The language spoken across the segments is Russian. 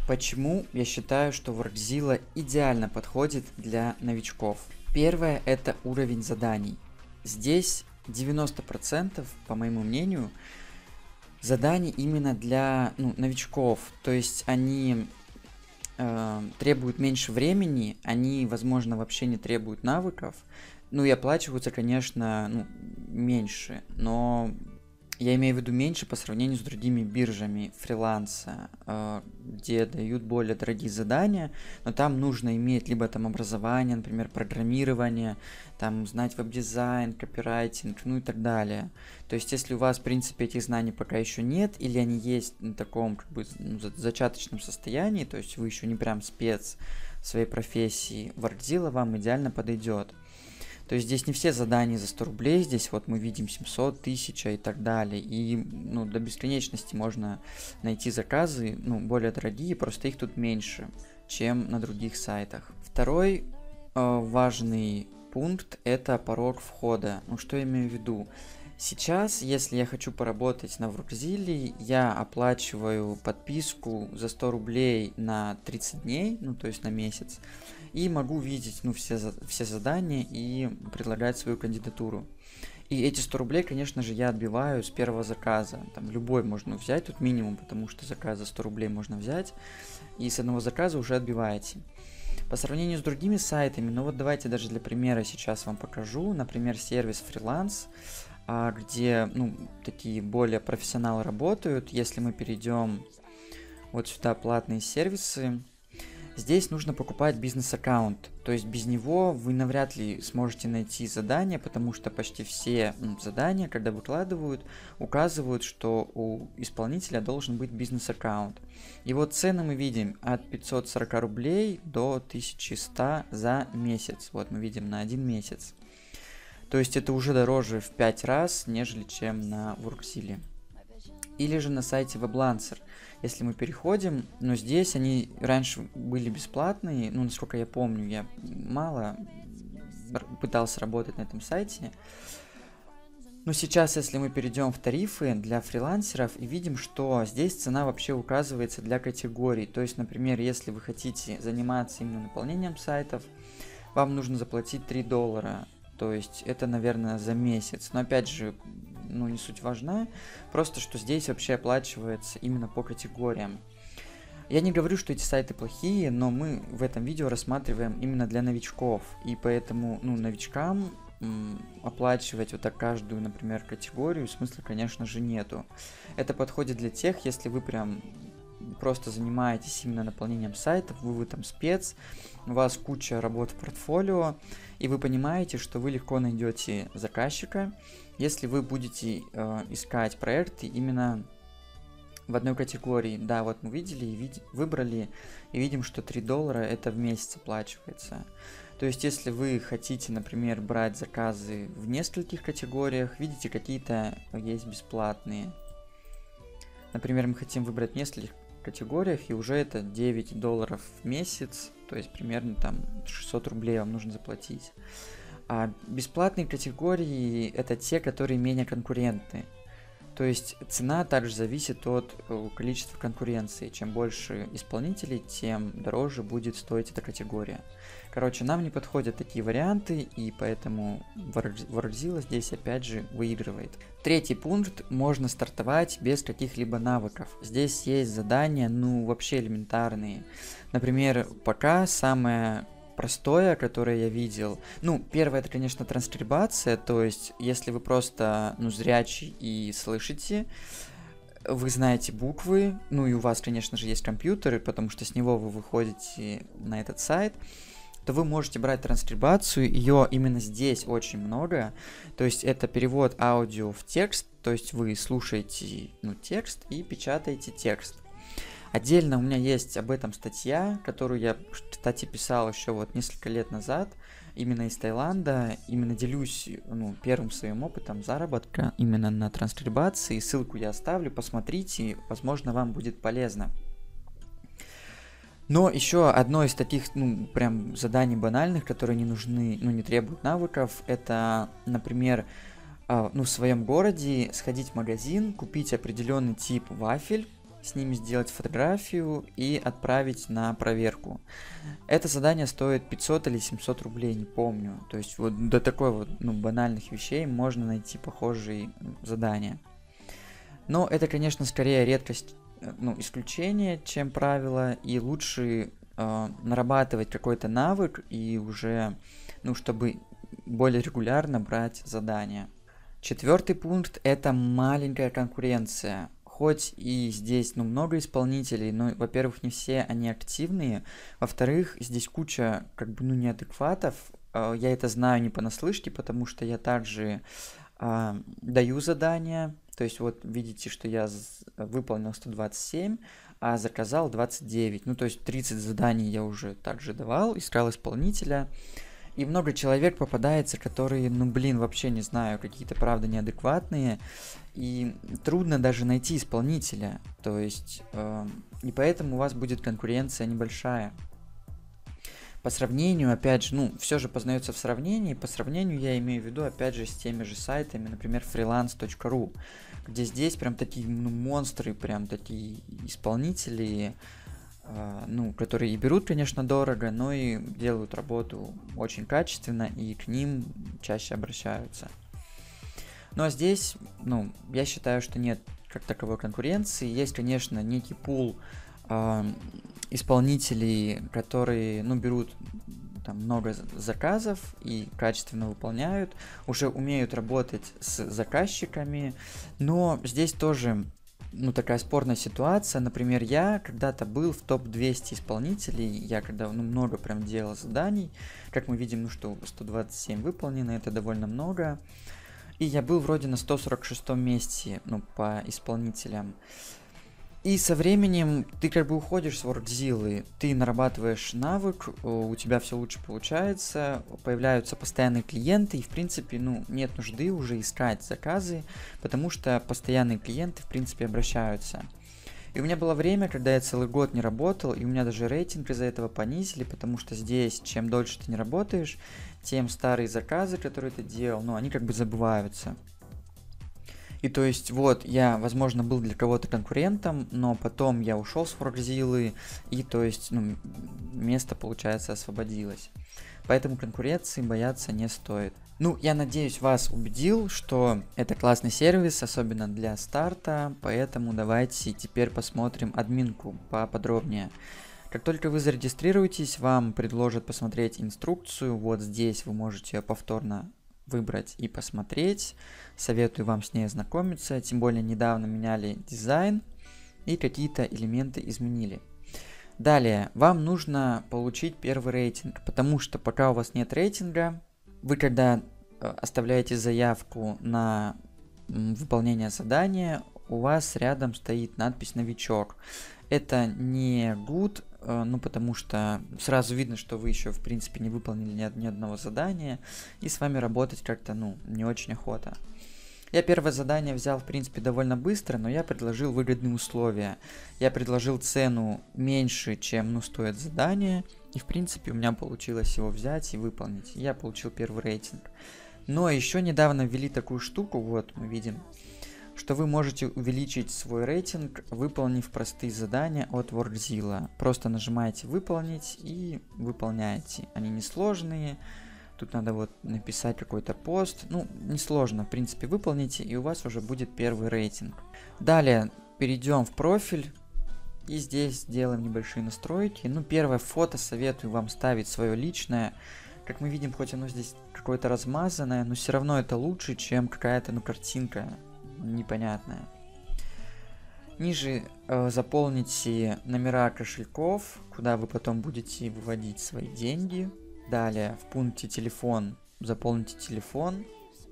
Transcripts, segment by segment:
Почему я считаю, что Workzilla идеально подходит для новичков? Первое – это уровень заданий. Здесь 90%, по моему мнению, заданий именно для новичков. То есть они требуют меньше времени, они, возможно, вообще не требуют навыков. Ну и оплачиваются, конечно, меньше, но я имею в виду меньше по сравнению с другими биржами фриланса, где дают более дорогие задания, но там нужно иметь либо там образование, например, программирование, там знать веб-дизайн, копирайтинг, ну и так далее. То есть, если у вас, в принципе, этих знаний пока еще нет, или они есть на таком как бы зачаточном состоянии, то есть вы еще не прям спец в своей профессии, Workzilla вам идеально подойдет. То есть здесь не все задания за 100 рублей, здесь вот мы видим 700, 1000 и так далее. И до бесконечности можно найти заказы, более дорогие, просто их тут меньше, чем на других сайтах. Второй важный пункт – это порог входа. Что я имею в виду? Сейчас, если я хочу поработать на Workzilla, я оплачиваю подписку за 100 рублей на 30 дней, то есть на месяц, и могу видеть все задания и предлагать свою кандидатуру. И эти 100 рублей, конечно же, я отбиваю с первого заказа. Там любой можно взять, тут минимум, потому что заказ за 100 рублей можно взять, и с одного заказа уже отбиваете. По сравнению с другими сайтами, давайте даже для примера сейчас вам покажу, например, сервис Freelance, где такие более профессионалы работают. Если мы перейдем вот сюда, платные сервисы, здесь нужно покупать бизнес-аккаунт, то есть без него вы навряд ли сможете найти задания, потому что почти все задания, когда выкладывают, указывают, что у исполнителя должен быть бизнес-аккаунт. И вот цены мы видим от 540 рублей до 1100 за месяц, вот мы видим на 1 месяц. То есть это уже дороже в 5 раз, нежели чем на Workzilla. Или же на сайте WebLancer. Если мы переходим, но здесь они раньше были бесплатные, насколько я помню, я мало пытался работать на этом сайте. Но сейчас, если мы перейдем в тарифы для фрилансеров и видим, что здесь цена вообще указывается для категорий. То есть, например, если вы хотите заниматься именно наполнением сайтов, вам нужно заплатить $3. То есть это, наверное, за месяц. Но опять же, не суть важна. Просто, что здесь вообще оплачивается именно по категориям. Я не говорю, что эти сайты плохие, но мы в этом видео рассматриваем именно для новичков. И поэтому, новичкам оплачивать вот так каждую, например, категорию смысла, конечно же, нету. Это подходит для тех, если вы прям просто занимаетесь именно наполнением сайтов, вы там спец, у вас куча работ в портфолио, и вы понимаете, что вы легко найдете заказчика, если вы будете искать проекты именно в одной категории. Да, вот мы видели и выбрали, и видим, что $3 это в месяц оплачивается. То есть, если вы хотите, например, брать заказы в нескольких категориях, видите, какие-то есть бесплатные. Например, мы хотим выбрать в нескольких категориях, и уже это $9 в месяц, то есть примерно там 600 рублей вам нужно заплатить. А бесплатные категории это те, которые менее конкурентны. То есть цена также зависит от количества конкуренции. Чем больше исполнителей, тем дороже будет стоить эта категория. Короче, нам не подходят такие варианты, и поэтому Workzilla здесь опять же выигрывает. Третий пункт: можно стартовать без каких-либо навыков. Здесь есть задания, вообще элементарные. Например, пока самое простое, которое я видел. Первое, это, конечно, транскрибация, то есть, если вы просто, зрячий и слышите, вы знаете буквы, и у вас, конечно же, есть компьютеры, потому что с него вы выходите на этот сайт, то вы можете брать транскрибацию, ее именно здесь очень много, то есть это перевод аудио в текст, то есть вы слушаете, текст и печатаете текст. Отдельно у меня есть об этом статья, которую я, кстати, писал еще вот несколько лет назад, именно из Таиланда, именно делюсь первым своим опытом заработка именно на транскрибации, ссылку я оставлю, посмотрите, возможно, вам будет полезно. Но еще одно из таких, прям заданий банальных, которые не нужны, не требуют навыков, это, например, в своем городе сходить в магазин, купить определенный тип вафель, с ними сделать фотографию и отправить на проверку. Это задание стоит 500 или 700 рублей, не помню. То есть вот до такой вот, ну, банальных вещей можно найти похожие задания. Но это, конечно, скорее редкость, ну, исключение, чем правило, и лучше нарабатывать какой-то навык и уже, ну, чтобы более регулярно брать задания. Четвертый пункт – это маленькая конкуренция. Хоть и здесь, ну, много исполнителей, но, во-первых, не все они активные, во-вторых, здесь куча, как бы, ну, неадекватов. Я это знаю не понаслышке, потому что я также даю задания. То есть вот видите, что я выполнил 127, а заказал 29. Ну, то есть 30 заданий я уже также давал, искал исполнителя. И много человек попадается, которые, ну, блин, вообще не знаю, какие-то, правда, неадекватные. И трудно даже найти исполнителя. То есть, и поэтому у вас будет конкуренция небольшая. По сравнению, опять же, ну, все же познается в сравнении. По сравнению я имею в виду, опять же, с теми же сайтами, например, freelance.ru, где здесь прям такие, ну, монстры, прям такие исполнители, ну, которые и берут, конечно, дорого, но и делают работу очень качественно, и к ним чаще обращаются. Ну, а здесь, ну, я считаю, что нет как таковой конкуренции. Есть, конечно, некий пул исполнителей, которые, ну, берут там много заказов и качественно выполняют, уже умеют работать с заказчиками, но здесь тоже, ну, такая спорная ситуация. Например, я когда-то был в топ-200 исполнителей, я когда, ну, много прям делал заданий, как мы видим, ну, что 127 выполнено, это довольно много, и я был вроде на 146 месте, ну, по исполнителям. И со временем ты как бы уходишь с Workzilla, ты нарабатываешь навык, у тебя все лучше получается, появляются постоянные клиенты, и в принципе, ну, нет нужды уже искать заказы, потому что постоянные клиенты в принципе обращаются. И у меня было время, когда я целый год не работал, и у меня даже рейтинг из-за этого понизили, потому что здесь, чем дольше ты не работаешь, тем старые заказы, которые ты делал, ну, они как бы забываются. И то есть вот я, возможно, был для кого-то конкурентом, но потом я ушел с Workzilla, и то есть, ну, место, получается, освободилось. Поэтому конкуренции бояться не стоит. Ну, я надеюсь, вас убедил, что это классный сервис, особенно для старта, поэтому давайте теперь посмотрим админку поподробнее. Как только вы зарегистрируетесь, вам предложат посмотреть инструкцию, вот здесь вы можете ее повторно выбрать и посмотреть. Советую вам с ней ознакомиться, тем более недавно меняли дизайн и какие-то элементы изменили. Далее, вам нужно получить первый рейтинг, потому что пока у вас нет рейтинга, вы когда оставляете заявку на выполнение задания, у вас рядом стоит надпись «Новичок». Это не good, ну, потому что сразу видно, что вы еще, в принципе, не выполнили ни одного задания, и с вами работать как-то, ну, не очень охота. Я первое задание взял, в принципе, довольно быстро, но я предложил выгодные условия. Я предложил цену меньше, чем, ну, стоит задание, и, в принципе, у меня получилось его взять и выполнить. Я получил первый рейтинг. Но еще недавно ввели такую штуку, вот, мы видим, что вы можете увеличить свой рейтинг, выполнив простые задания от Workzilla. Просто нажимаете «Выполнить» и выполняете. Они несложные. Тут надо вот написать какой-то пост. Ну, несложно, в принципе, выполните, и у вас уже будет первый рейтинг. Далее перейдем в профиль. И здесь делаем небольшие настройки. Ну, первое фото советую вам ставить свое личное. Как мы видим, хоть оно здесь какое-то размазанное, но все равно это лучше, чем какая-то, ну, картинка непонятная. Ниже заполните номера кошельков, куда вы потом будете выводить свои деньги. Далее в пункте телефон заполните телефон.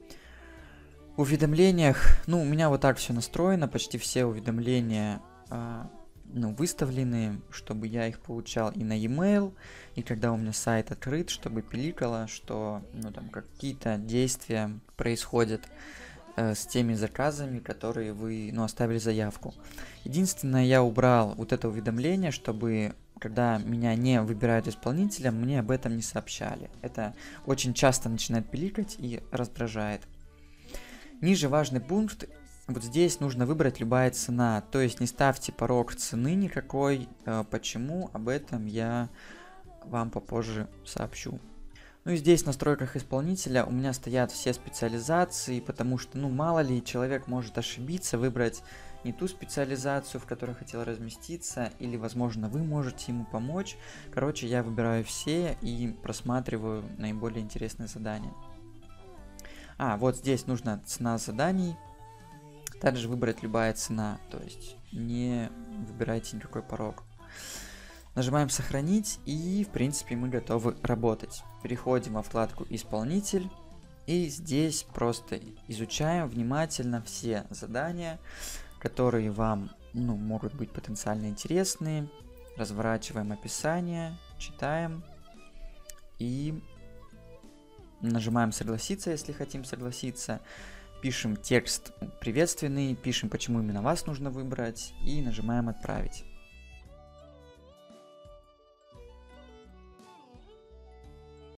В уведомлениях, ну, у меня вот так все настроено, почти все уведомления ну, выставлены, чтобы я их получал и на e-mail, и когда у меня сайт открыт, чтобы пиликало, что, ну, там какие-то действия происходят с теми заказами, которые вы, ну, оставили заявку. Единственное, я убрал вот это уведомление, чтобы когда меня не выбирают исполнителем, мне об этом не сообщали. Это очень часто начинает пиликать и раздражает. Ниже важный пункт. Вот здесь нужно выбрать любая цена, то есть не ставьте порог цены никакой. Почему? Об этом я вам попозже сообщу. Ну и здесь в настройках исполнителя у меня стоят все специализации, потому что, ну, мало ли, человек может ошибиться, выбрать не ту специализацию, в которой хотел разместиться, или, возможно, вы можете ему помочь. Короче, я выбираю все и просматриваю наиболее интересные задания. Вот здесь нужна цена заданий. Также выбрать любая цена, то есть не выбирайте никакой порог. Нажимаем «Сохранить», и, в принципе, мы готовы работать. Переходим во вкладку «Исполнитель», и здесь просто изучаем внимательно все задания, которые вам, могут быть потенциально интересны. Разворачиваем описание, читаем и нажимаем «Согласиться», если хотим согласиться. Пишем текст приветственный, пишем, почему именно вас нужно выбрать, и нажимаем «Отправить».